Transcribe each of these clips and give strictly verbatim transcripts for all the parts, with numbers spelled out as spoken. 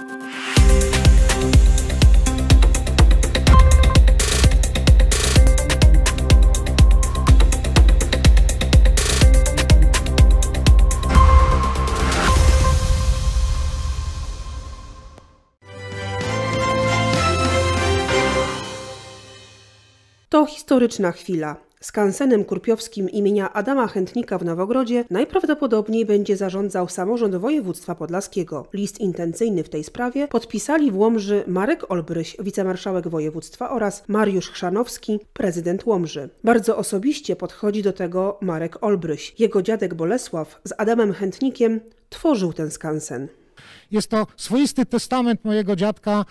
To historyczna chwila. Skansenem kurpiowskim imienia Adama Chętnika w Nowogrodzie najprawdopodobniej będzie zarządzał samorząd województwa podlaskiego. List intencyjny w tej sprawie podpisali w Łomży Marek Olbryś, wicemarszałek województwa, oraz Mariusz Chrzanowski, prezydent Łomży. Bardzo osobiście podchodzi do tego Marek Olbryś. Jego dziadek Bolesław z Adamem Chętnikiem tworzył ten skansen. Jest to swoisty testament mojego dziadka,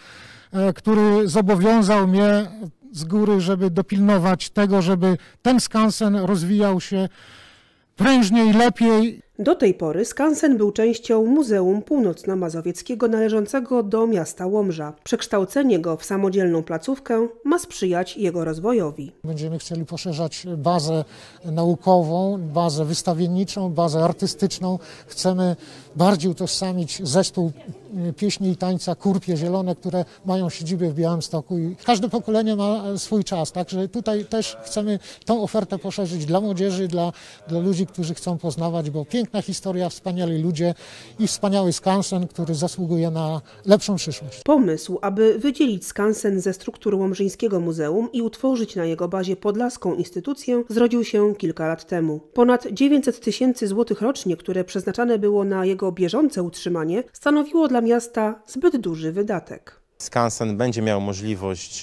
który zobowiązał mnie z góry, żeby dopilnować tego, żeby ten skansen rozwijał się prężniej, lepiej. Do tej pory skansen był częścią Muzeum Północno-Mazowieckiego należącego do miasta Łomża. Przekształcenie go w samodzielną placówkę ma sprzyjać jego rozwojowi. Będziemy chcieli poszerzać bazę naukową, bazę wystawienniczą, bazę artystyczną. Chcemy bardziej utożsamić zespół pieśni i tańca Kurpie Zielone, które mają siedzibę w Białymstoku i każde pokolenie ma swój czas, także tutaj też chcemy tą ofertę poszerzyć dla młodzieży, dla, dla ludzi, którzy chcą poznawać, bo piękna historia, wspaniali ludzie i wspaniały skansen, który zasługuje na lepszą przyszłość. Pomysł, aby wydzielić skansen ze struktur Łomżyńskiego Muzeum i utworzyć na jego bazie podlaską instytucję, zrodził się kilka lat temu. Ponad dziewięćset tysięcy złotych rocznie, które przeznaczane było na jego bieżące utrzymanie, stanowiło dla miasta zbyt duży wydatek. Skansen będzie miał możliwość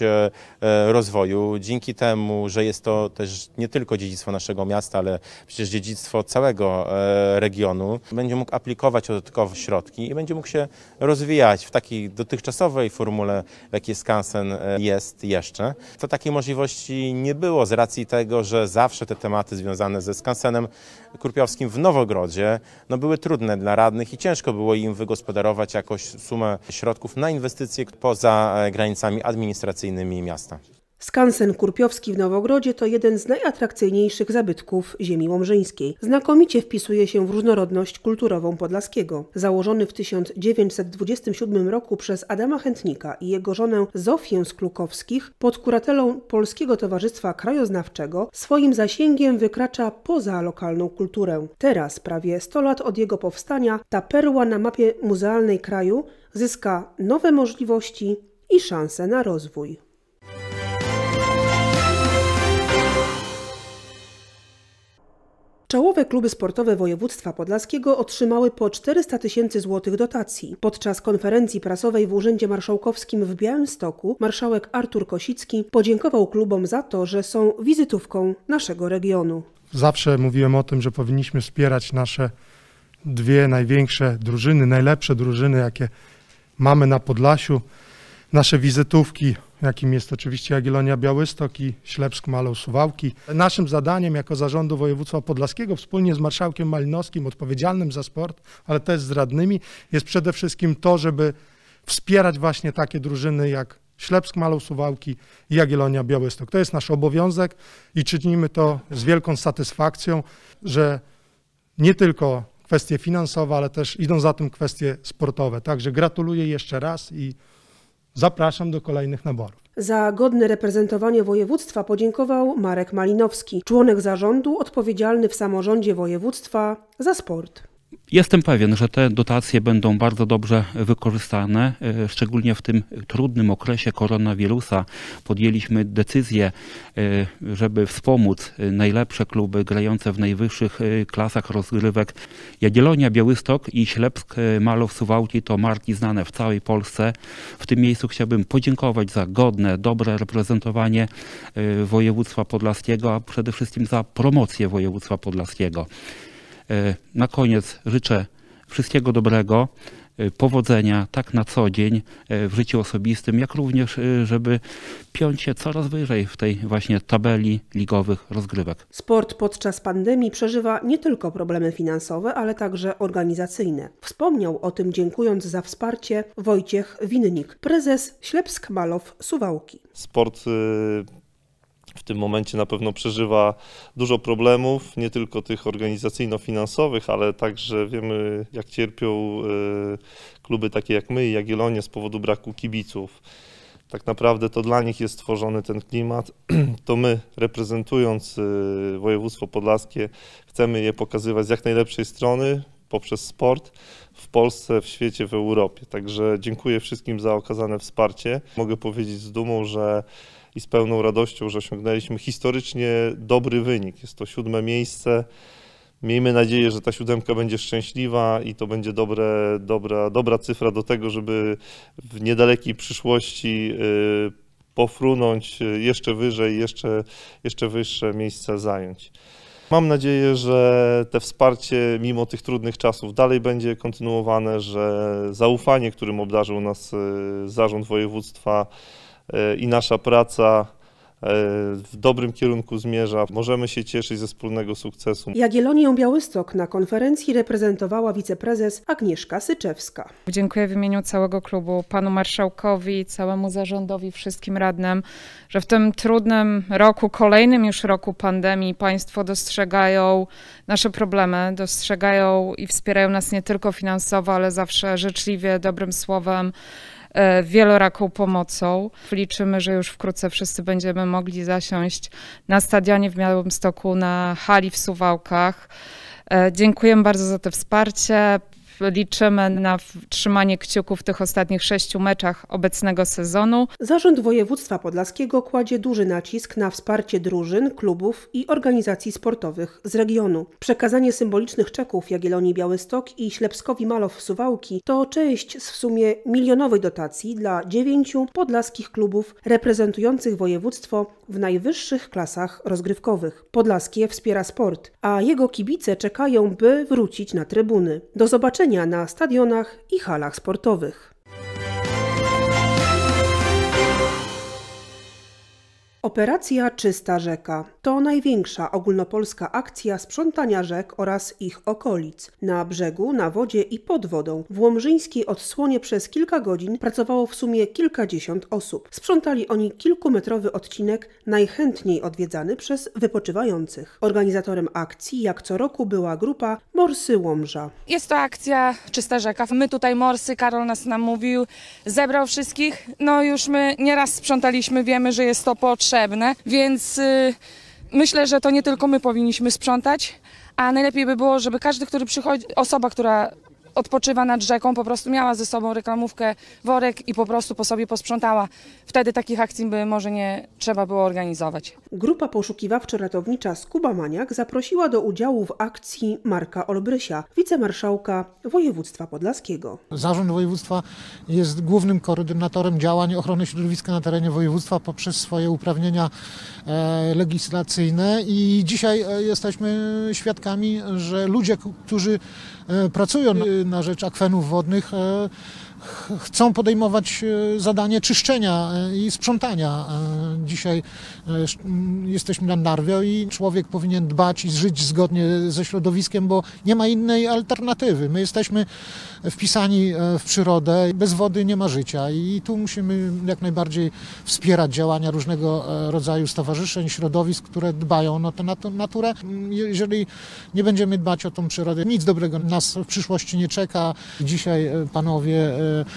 rozwoju dzięki temu, że jest to też nie tylko dziedzictwo naszego miasta, ale przecież dziedzictwo całego regionu. Będzie mógł aplikować dodatkowe środki i będzie mógł się rozwijać w takiej dotychczasowej formule, w jakiej skansen jest jeszcze. To takiej możliwości nie było z racji tego, że zawsze te tematy związane ze skansenem kurpiowskim w Nowogrodzie no, były trudne dla radnych i ciężko było im wygospodarować jakoś sumę środków na inwestycje poza granicami administracyjnymi miasta. Skansen kurpiowski w Nowogrodzie to jeden z najatrakcyjniejszych zabytków ziemi łomżyńskiej. Znakomicie wpisuje się w różnorodność kulturową Podlaskiego. Założony w tysiąc dziewięćset dwudziestym siódmym roku przez Adama Chętnika i jego żonę Zofię z Klukowskich pod kuratelą Polskiego Towarzystwa Krajoznawczego, swoim zasięgiem wykracza poza lokalną kulturę. Teraz, prawie sto lat od jego powstania, ta perła na mapie muzealnej kraju zyska nowe możliwości i szanse na rozwój. Czołowe kluby sportowe województwa podlaskiego otrzymały po czterysta tysięcy złotych dotacji. Podczas konferencji prasowej w Urzędzie Marszałkowskim w Białymstoku marszałek Artur Kosicki podziękował klubom za to, że są wizytówką naszego regionu. Zawsze mówiłem o tym, że powinniśmy wspierać nasze dwie największe drużyny, najlepsze drużyny, jakie mamy na Podlasiu. Nasze wizytówki, jakim jest oczywiście Jagiellonia Białystok i Ślepsk Malow Suwałki. Naszym zadaniem jako Zarządu Województwa Podlaskiego wspólnie z marszałkiem Malinowskim, odpowiedzialnym za sport, ale też z radnymi, jest przede wszystkim to, żeby wspierać właśnie takie drużyny jak Ślepsk Malow Suwałki i Jagiellonia Białystok. To jest nasz obowiązek i czynimy to z wielką satysfakcją, że nie tylko kwestie finansowe, ale też idą za tym kwestie sportowe. Także gratuluję jeszcze raz i zapraszam do kolejnych naborów. Za godne reprezentowanie województwa podziękował Marek Malinowski, członek zarządu odpowiedzialny w samorządzie województwa za sport. Jestem pewien, że te dotacje będą bardzo dobrze wykorzystane, szczególnie w tym trudnym okresie koronawirusa. Podjęliśmy decyzję, żeby wspomóc najlepsze kluby grające w najwyższych klasach rozgrywek. Jagiellonia Białystok i Ślepsk Malow Suwałki to marki znane w całej Polsce. W tym miejscu chciałbym podziękować za godne, dobre reprezentowanie województwa podlaskiego, a przede wszystkim za promocję województwa podlaskiego. Na koniec życzę wszystkiego dobrego, powodzenia tak na co dzień w życiu osobistym, jak również, żeby piąć się coraz wyżej w tej właśnie tabeli ligowych rozgrywek. Sport podczas pandemii przeżywa nie tylko problemy finansowe, ale także organizacyjne. Wspomniał o tym, dziękując za wsparcie, Wojciech Winnik, prezes Ślepsk Malow Suwałki. Sport w tym momencie na pewno przeżywa dużo problemów, nie tylko tych organizacyjno-finansowych, ale także wiemy, jak cierpią kluby takie jak my i Jagiellonia z powodu braku kibiców. Tak naprawdę to dla nich jest stworzony ten klimat, to my, reprezentując województwo podlaskie, chcemy je pokazywać z jak najlepszej strony poprzez sport w Polsce, w świecie, w Europie. Także dziękuję wszystkim za okazane wsparcie. Mogę powiedzieć z dumą, że i z pełną radością, że osiągnęliśmy historycznie dobry wynik. Jest to siódme miejsce. Miejmy nadzieję, że ta siódemka będzie szczęśliwa i to będzie dobre, dobra, dobra cyfra do tego, żeby w niedalekiej przyszłości pofrunąć jeszcze wyżej, jeszcze, jeszcze wyższe miejsca zająć. Mam nadzieję, że to wsparcie mimo tych trudnych czasów dalej będzie kontynuowane, że zaufanie, którym obdarzył nas zarząd województwa i nasza praca w dobrym kierunku zmierza. Możemy się cieszyć ze wspólnego sukcesu. Jagiellonię Białystok na konferencji reprezentowała wiceprezes Agnieszka Syczewska. Dziękuję w imieniu całego klubu panu marszałkowi, całemu zarządowi, wszystkim radnym, że w tym trudnym roku, kolejnym już roku pandemii, państwo dostrzegają nasze problemy, dostrzegają i wspierają nas nie tylko finansowo, ale zawsze życzliwie, dobrym słowem, wieloraką pomocą. Liczymy, że już wkrótce wszyscy będziemy mogli zasiąść na stadionie w Białymstoku, na hali w Suwałkach. Dziękujemy bardzo za to wsparcie. Liczymy na trzymanie kciuków w tych ostatnich sześciu meczach obecnego sezonu. Zarząd Województwa Podlaskiego kładzie duży nacisk na wsparcie drużyn, klubów i organizacji sportowych z regionu. Przekazanie symbolicznych czeków Jagiellonii Białystok i Ślepskowi Malow Suwałki to część z w sumie milionowej dotacji dla dziewięciu podlaskich klubów reprezentujących województwo w najwyższych klasach rozgrywkowych. Podlaskie wspiera sport, a jego kibice czekają, by wrócić na trybuny. Do zobaczenia na stadionach i halach sportowych. Operacja Czysta Rzeka to największa ogólnopolska akcja sprzątania rzek oraz ich okolic. Na brzegu, na wodzie i pod wodą w łomżyńskiej odsłonie przez kilka godzin pracowało w sumie kilkadziesiąt osób. Sprzątali oni kilkumetrowy odcinek, najchętniej odwiedzany przez wypoczywających. Organizatorem akcji, jak co roku, była grupa Morsy Łomża. Jest to akcja Czysta Rzeka. My tutaj Morsy, Karol nas namówił, zebrał wszystkich. No już my nieraz sprzątaliśmy, wiemy, że jest to potrzebne. Więc y, myślę, że to nie tylko my powinniśmy sprzątać, a najlepiej by było, żeby każdy, który przychodzi, osoba, która odpoczywa nad rzeką, po prostu miała ze sobą reklamówkę, worek i po prostu po sobie posprzątała. Wtedy takich akcji by może nie trzeba było organizować. Grupa poszukiwawczo-ratownicza Skuba Maniak zaprosiła do udziału w akcji Marka Olbrysia, wicemarszałka województwa podlaskiego. Zarząd województwa jest głównym koordynatorem działań ochrony środowiska na terenie województwa poprzez swoje uprawnienia legislacyjne i dzisiaj jesteśmy świadkami, że ludzie, którzy pracują na rzecz akwenów wodnych, chcą podejmować zadanie czyszczenia i sprzątania. Dzisiaj jesteśmy na Narwio i człowiek powinien dbać i żyć zgodnie ze środowiskiem, bo nie ma innej alternatywy. My jesteśmy wpisani w przyrodę, bez wody nie ma życia i tu musimy jak najbardziej wspierać działania różnego rodzaju stowarzyszeń, środowisk, które dbają o tę naturę. Jeżeli nie będziemy dbać o tą przyrodę, nic dobrego nas w przyszłości nie czeka. Dzisiaj panowie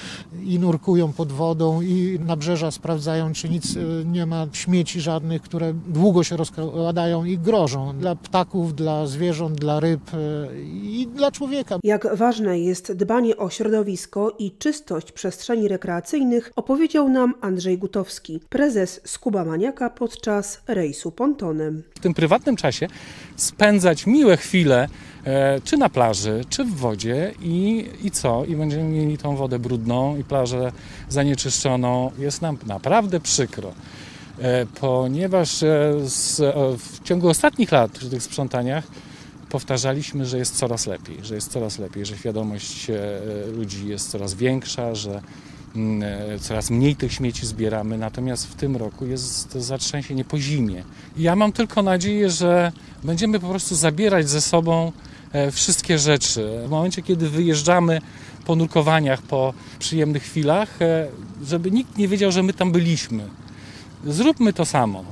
i nurkują pod wodą i nabrzeża sprawdzają, czy nic nie ma, śmieci żadnych, które długo się rozkładają i grożą dla ptaków, dla zwierząt, dla ryb i dla człowieka. Jak ważne jest dbanie o środowisko i czystość przestrzeni rekreacyjnych, opowiedział nam Andrzej Gutowski, prezes Skuba Maniaka podczas rejsu pontonem. W tym prywatnym czasie spędzać miłe chwile czy na plaży, czy w wodzie i, i co? I będziemy mieli tą wodę brudną i plażę zanieczyszczoną. Jest nam naprawdę przykro, ponieważ z, w ciągu ostatnich lat przy tych sprzątaniach powtarzaliśmy, że jest coraz lepiej, że jest coraz lepiej, że świadomość ludzi jest coraz większa, że coraz mniej tych śmieci zbieramy, natomiast w tym roku jest zatrzęsienie po zimie. Ja mam tylko nadzieję, że będziemy po prostu zabierać ze sobą wszystkie rzeczy. W momencie, kiedy wyjeżdżamy po nurkowaniach, po przyjemnych chwilach, żeby nikt nie wiedział, że my tam byliśmy. Zróbmy to samo.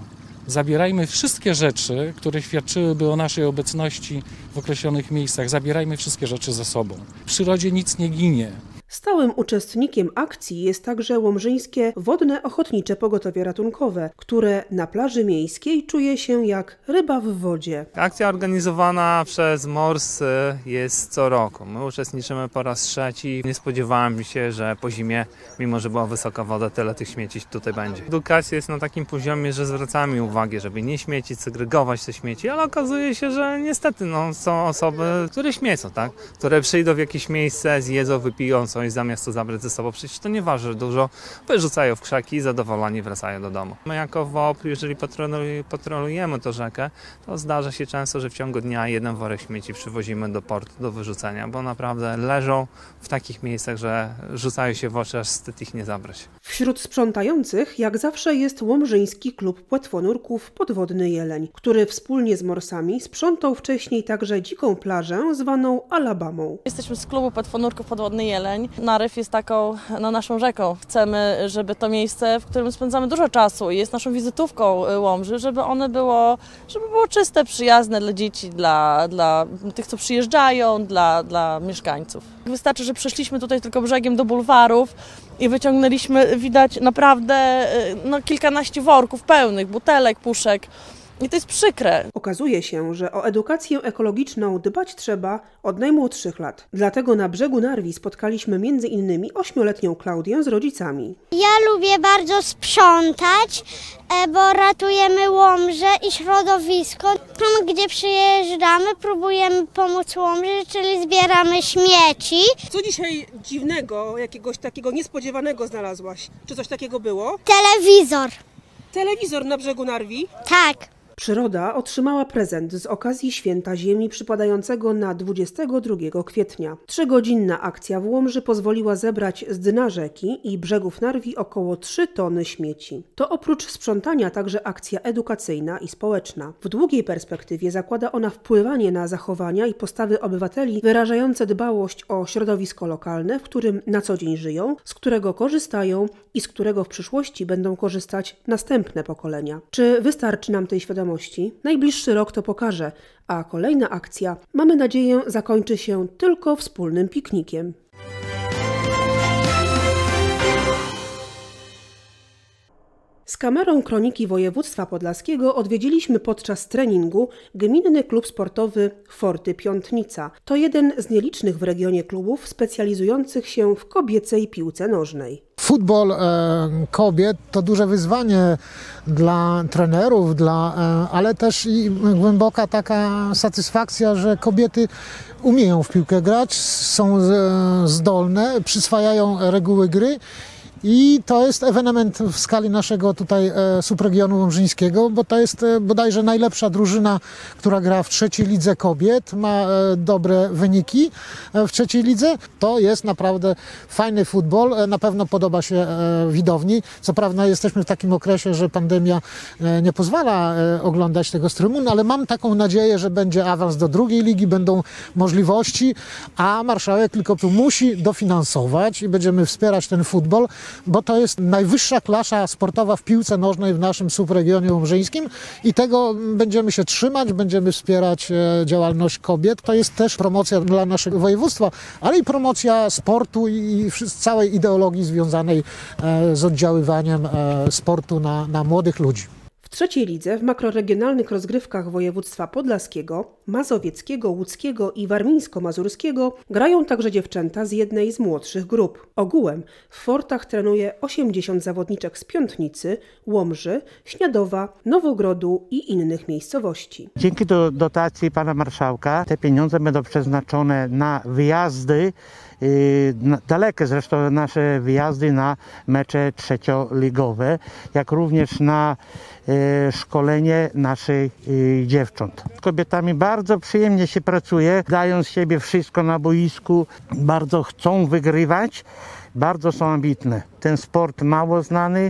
Zabierajmy wszystkie rzeczy, które świadczyłyby o naszej obecności w określonych miejscach. Zabierajmy wszystkie rzeczy ze sobą. W przyrodzie nic nie ginie. Stałym uczestnikiem akcji jest także Łomżyńskie Wodne Ochotnicze Pogotowie Ratunkowe, które na plaży miejskiej czuje się jak ryba w wodzie. Akcja organizowana przez MORS jest co roku. My uczestniczymy po raz trzeci. Nie spodziewałem się, że po zimie, mimo że była wysoka woda, tyle tych śmieci tutaj będzie. Edukacja jest na takim poziomie, że zwracamy uwagę, żeby nie śmiecić, segregować te śmieci, ale okazuje się, że niestety no, są osoby, które śmiecą, tak? Które przyjdą w jakieś miejsce, zjedzą, wypiją coś, zamiast to zabrać ze sobą. Przecież to nie waży dużo, wyrzucają w krzaki i zadowoleni wracają do domu. My jako W O P, jeżeli patrolujemy tę rzekę, to zdarza się często, że w ciągu dnia jeden worek śmieci przywozimy do portu do wyrzucenia, bo naprawdę leżą w takich miejscach, że rzucają się w oczy, aż wstyd ich nie zabrać. Wśród sprzątających jak zawsze jest Łomżyński Klub Płetwonurków Podwodny Jeleń, który wspólnie z morsami sprzątał wcześniej także dziką plażę zwaną Alabamą. Jesteśmy z klubu Płetwonurków Podwodny Jeleń. Naryw jest taką no, naszą rzeką. Chcemy, żeby to miejsce, w którym spędzamy dużo czasu i jest naszą wizytówką Łomży, żeby one było, żeby było czyste, przyjazne dla dzieci, dla, dla tych, co przyjeżdżają, dla, dla mieszkańców. Wystarczy, że przeszliśmy tutaj tylko brzegiem do bulwarów i wyciągnęliśmy, widać naprawdę no, kilkanaście worków pełnych, butelek, puszek. I to jest przykre. Okazuje się, że o edukację ekologiczną dbać trzeba od najmłodszych lat. Dlatego na brzegu Narwi spotkaliśmy między innymi ośmioletnią Klaudię z rodzicami. Ja lubię bardzo sprzątać, bo ratujemy Łomżę i środowisko. Tam, gdzie przyjeżdżamy, próbujemy pomóc Łomży, czyli zbieramy śmieci. Co dzisiaj dziwnego, jakiegoś takiego niespodziewanego znalazłaś? Czy coś takiego było? Telewizor. Telewizor na brzegu Narwi? Tak. Przyroda otrzymała prezent z okazji Święta Ziemi przypadającego na dwudziestego drugiego kwietnia. Trzygodzinna akcja w Łomży pozwoliła zebrać z dna rzeki i brzegów Narwi około trzy tony śmieci. To oprócz sprzątania także akcja edukacyjna i społeczna. W długiej perspektywie zakłada ona wpływanie na zachowania i postawy obywateli wyrażające dbałość o środowisko lokalne, w którym na co dzień żyją, z którego korzystają i z którego w przyszłości będą korzystać następne pokolenia. Czy wystarczy nam tej świadomości? Najbliższy rok to pokaże, a kolejna akcja, mamy nadzieję, zakończy się tylko wspólnym piknikiem. Z kamerą Kroniki Województwa Podlaskiego odwiedziliśmy podczas treningu Gminny Klub Sportowy Forty Piątnica. To jeden z nielicznych w regionie klubów specjalizujących się w kobiecej piłce nożnej. Futbol e, kobiet to duże wyzwanie dla trenerów, dla, e, ale też i głęboka taka satysfakcja, że kobiety umieją w piłkę grać, są e, zdolne, przyswajają reguły gry. I to jest ewenement w skali naszego tutaj e, subregionu łomżyńskiego, bo to jest e, bodajże najlepsza drużyna, która gra w trzeciej lidze kobiet, ma e, dobre wyniki e, w trzeciej lidze. To jest naprawdę fajny futbol, e, na pewno podoba się e, widowni. Co prawda jesteśmy w takim okresie, że pandemia e, nie pozwala e, oglądać tego z trybun, ale mam taką nadzieję, że będzie awans do drugiej ligi, będą możliwości, a marszałek tylko tu musi dofinansować i będziemy wspierać ten futbol, bo to jest najwyższa klasza sportowa w piłce nożnej w naszym subregionie łomżyńskim i tego będziemy się trzymać, będziemy wspierać działalność kobiet. To jest też promocja dla naszego województwa, ale i promocja sportu i całej ideologii związanej z oddziaływaniem sportu na, na młodych ludzi. W trzeciej lidze w makroregionalnych rozgrywkach województwa podlaskiego, mazowieckiego, łódzkiego i warmińsko-mazurskiego grają także dziewczęta z jednej z młodszych grup. Ogółem w Fortach trenuje osiemdziesiąt zawodniczek z Piątnicy, Łomży, Śniadowa, Nowogrodu i innych miejscowości. Dzięki do dotacji pana marszałka te pieniądze będą przeznaczone na wyjazdy, dalekie zresztą nasze wyjazdy na mecze trzecioligowe, jak również na szkolenie naszych dziewcząt. Z kobietami bardzo przyjemnie się pracuje, dają z siebie wszystko na boisku, bardzo chcą wygrywać, bardzo są ambitne. Ten sport mało znany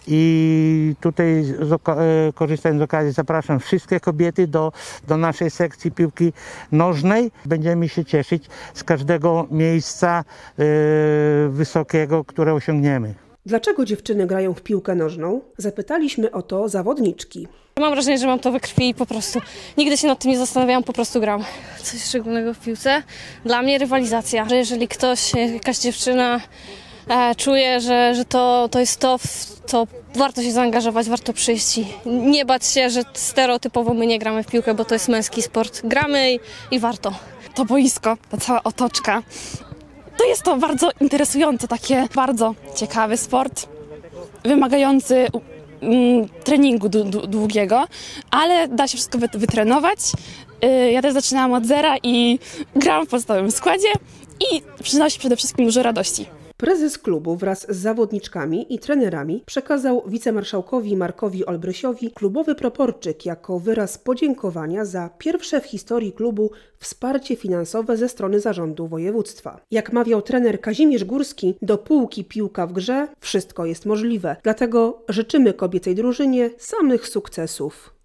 i tutaj korzystając z okazji zapraszam wszystkie kobiety do, do naszej sekcji piłki nożnej. Będziemy się cieszyć z każdego miejsca yy, wysokiego, które osiągniemy. Dlaczego dziewczyny grają w piłkę nożną? Zapytaliśmy o to zawodniczki. Mam wrażenie, że mam to we krwi i po prostu nigdy się nad tym nie zastanawiałam, po prostu gram. Coś szczególnego w piłce? Dla mnie rywalizacja. Że jeżeli ktoś, jakaś dziewczyna e, czuje, że, że to, to jest to, to warto się zaangażować, warto przyjść i nie bać się, że stereotypowo my nie gramy w piłkę, bo to jest męski sport. Gramy i, i warto. To boisko, ta cała otoczka. To jest to bardzo interesujące, takie bardzo ciekawy sport, wymagający mm, treningu długiego, ale da się wszystko wytrenować. Ja też zaczynałam od zera i grałam w podstawowym składzie i przynosi przede wszystkim dużo radości. Prezes klubu wraz z zawodniczkami i trenerami przekazał wicemarszałkowi Markowi Olbrysiowi klubowy proporczyk jako wyraz podziękowania za pierwsze w historii klubu wsparcie finansowe ze strony zarządu województwa. Jak mawiał trener Kazimierz Górski, dopóki piłka w grze, wszystko jest możliwe. Dlatego życzymy kobiecej drużynie samych sukcesów.